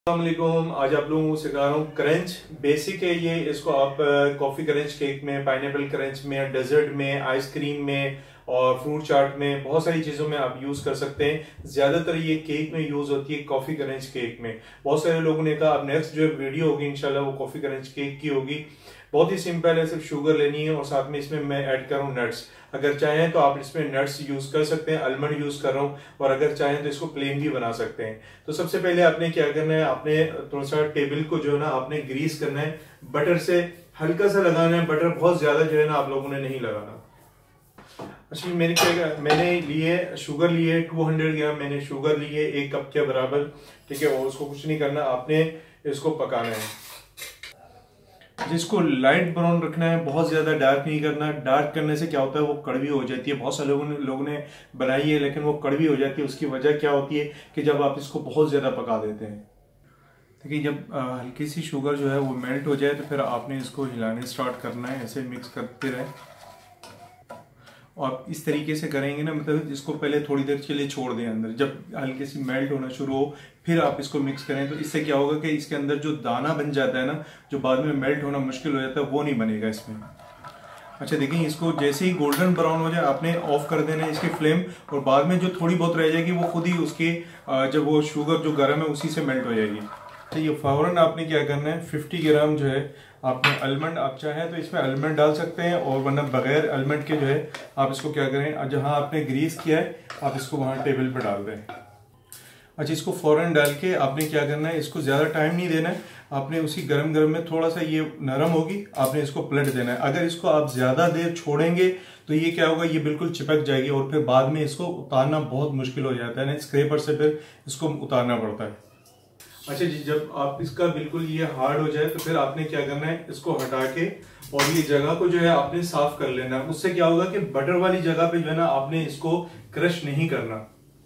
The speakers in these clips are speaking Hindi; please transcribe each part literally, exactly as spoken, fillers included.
अस्सलामुअलैकुम। आज आप लोगों को सिखा रहा हूँ क्रंच। बेसिक है ये। इसको आप कॉफी क्रंच केक में, पाइनएप्पल क्रंच में, डेजर्ट में, आइसक्रीम में और फ्रूट चाट में, बहुत सारी चीजों में आप यूज कर सकते हैं। ज्यादातर ये केक में यूज होती है, कॉफी क्रंच केक में। बहुत सारे लोगों ने कहा अब नेक्स्ट जो वीडियो होगी इंशाल्लाह वो कॉफी क्रंच केक की होगी। बहुत ही सिंपल है, सिर्फ शुगर लेनी है और साथ में इसमें मैं ऐड कर रहा हूँ नट्स। अगर चाहें तो आप इसमें नट्स यूज कर सकते हैं, आलमंड यूज कर रहा हूँ, और अगर चाहें तो इसको प्लेन भी बना सकते हैं। तो सबसे पहले आपने क्या करना है, आपने थोड़ा सा टेबल को जो है ना आपने ग्रीस करना है, बटर से हल्का सा लगाना है। बटर बहुत ज्यादा जो है ना आप लोगों ने नहीं लगाना। अच्छा, मैंने क्या मैंने लिए शुगर लिए टू हंड्रेड ग्राम मैंने शुगर लिए, एक कप के बराबर। ठीक है, और उसको कुछ नहीं करना, आपने इसको पकाना है। जिसको लाइट ब्राउन रखना है, बहुत ज्यादा डार्क नहीं करना। डार्क करने से क्या होता है, वो कड़वी हो जाती है। बहुत सारे लोगों ने लोगों ने बनाई है लेकिन वो कड़वी हो जाती है। उसकी वजह क्या होती है कि जब आप इसको बहुत ज्यादा पका देते हैं। देखिए, जब आ, हल्की सी शुगर जो है वो मेल्ट हो जाए तो फिर आपने इसको हिलाने स्टार्ट करना है। ऐसे मिक्स करते रहे और इस तरीके से करेंगे ना, मतलब इसको पहले थोड़ी देर के लिए छोड़ दें अंदर। जब हल्के सी मेल्ट होना शुरू हो फिर आप इसको मिक्स करें, तो इससे क्या होगा कि इसके अंदर जो दाना बन जाता है ना, जो बाद में मेल्ट होना मुश्किल हो जाता है, वो नहीं बनेगा इसमें। अच्छा देखिए, इसको जैसे ही गोल्डन ब्राउन हो जाए आपने ऑफ कर देना है इसकी फ्लेम, और बाद में जो थोड़ी बहुत रह जाएगी वो खुद ही उसकी जब वो शुगर जो गर्म है उसी से मेल्ट हो जाएगी। तो ये फौरन आपने क्या करना है, पचास ग्राम जो है आपने आलमंड, आप चाहें तो इसमें आलमंड डाल सकते हैं, और वरना बगैर आलमंड के जो है आप इसको क्या करें, जहां आपने ग्रीस किया है आप इसको वहां टेबल पर डाल दें। अच्छा, इसको फौरन डाल के आपने क्या करना है, इसको ज़्यादा टाइम नहीं देना है। आपने उसी गरम गरम में थोड़ा सा ये नरम होगी, आपने इसको पलट देना है। अगर इसको आप ज़्यादा देर छोड़ेंगे तो ये क्या होगा, ये बिल्कुल चिपक जाएगी और फिर बाद में इसको उतारना बहुत मुश्किल हो जाता है ना, स्क्रैपर से फिर इसको उतारना पड़ता है। अच्छा जी, जब आप इसका बिल्कुल ये हार्ड हो जाए तो फिर आपने क्या करना है, इसको हटा के और ये जगह को जो है आपने साफ कर लेना है। उससे क्या होगा कि बटर वाली जगह पे जो है ना आपने इसको क्रश नहीं करना।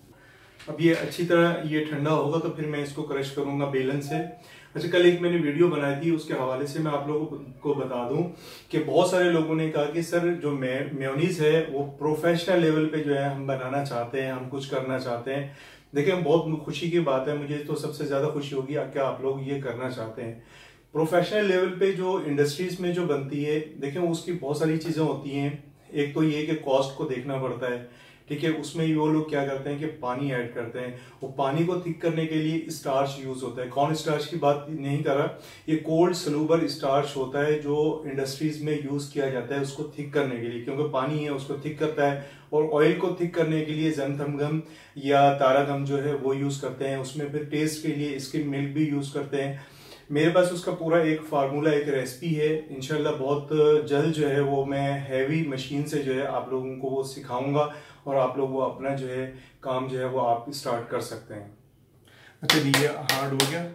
अब ये अच्छी तरह ये ठंडा होगा तो फिर मैं इसको क्रश करूंगा बेलन से। अच्छा, कल एक मैंने वीडियो बनाई थी, उसके हवाले से मैं आप लोगों को बता दूं कि बहुत सारे लोगों ने कहा कि सर जो मेयोनीज है वो प्रोफेशनल लेवल पे जो है हम बनाना चाहते हैं, हम कुछ करना चाहते हैं। देखिए, बहुत खुशी की बात है, मुझे तो सबसे ज्यादा खुशी होगी क्या आप लोग ये करना चाहते हैं। प्रोफेशनल लेवल पे जो इंडस्ट्रीज में जो बनती है, देखिए उसकी बहुत सारी चीजें होती हैं। एक तो ये कि कॉस्ट को देखना पड़ता है। ठीक है, उसमें वो लोग क्या करते हैं कि पानी ऐड करते हैं। वो पानी को थिक करने के लिए स्टार्च यूज होता है। कॉर्न स्टार्च की बात नहीं कर रहा, ये कोल्ड सलूबर स्टार्च होता है जो इंडस्ट्रीज में यूज किया जाता है उसको थिक करने के लिए, क्योंकि पानी है उसको थिक करता है। और ऑयल को थिक करने के लिए ज़ैंथम गम या तारा गम जो है वो यूज करते हैं। उसमें फिर टेस्ट के लिए स्किम मिल्क भी यूज करते हैं। मेरे पास उसका पूरा एक फार्मूला, एक रेसिपी है। इंशाल्लाह बहुत जल्द जो है वो मैं हैवी मशीन से जो है आप लोगों को वो सिखाऊंगा और आप लोग वो अपना जो है काम जो है वो आप स्टार्ट कर सकते हैं। अच्छा, ये हार्ड हो गया,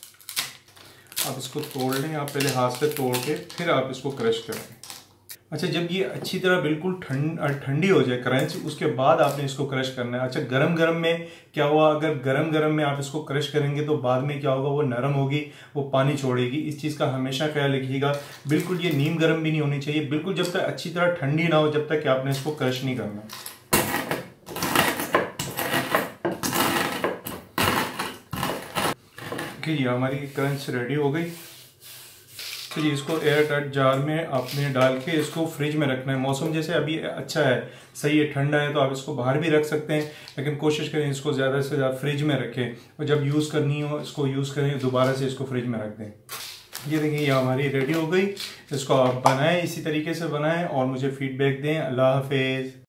आप इसको तोड़ लें। आप पहले हाथ से तोड़ के फिर आप इसको क्रश करें। अच्छा, जब ये अच्छी तरह बिल्कुल ठंड ठंडी हो जाए क्रंच, उसके बाद आपने इसको क्रश करना है। अच्छा, गरम गरम में क्या हुआ, अगर गरम गरम में आप इसको क्रश करेंगे तो बाद में क्या होगा, वो नरम होगी, वो पानी छोड़ेगी। इस चीज़ का हमेशा ख्याल रखिएगा। बिल्कुल ये नीम गरम भी नहीं होनी चाहिए, बिल्कुल जब तक अच्छी तरह ठंडी ना हो जब तक कि आपने इसको क्रश नहीं करना। कि ये हमारी क्रंच रेडी हो गई। तो ये इसको एयर टाइट जार में आपने डाल के इसको फ्रिज में रखना है। मौसम जैसे अभी अच्छा है, सही है, ठंडा है, तो आप इसको बाहर भी रख सकते हैं, लेकिन कोशिश करें इसको ज़्यादा से ज़्यादा फ्रिज में रखें, और जब यूज़ करनी हो इसको यूज़ करें, दोबारा से इसको फ्रिज में रख दें। ये देखिए, ये हमारी रेडी हो गई। इसको आप बनाएं, इसी तरीके से बनाएं और मुझे फीडबैक दें। अल्लाह हाफिज़।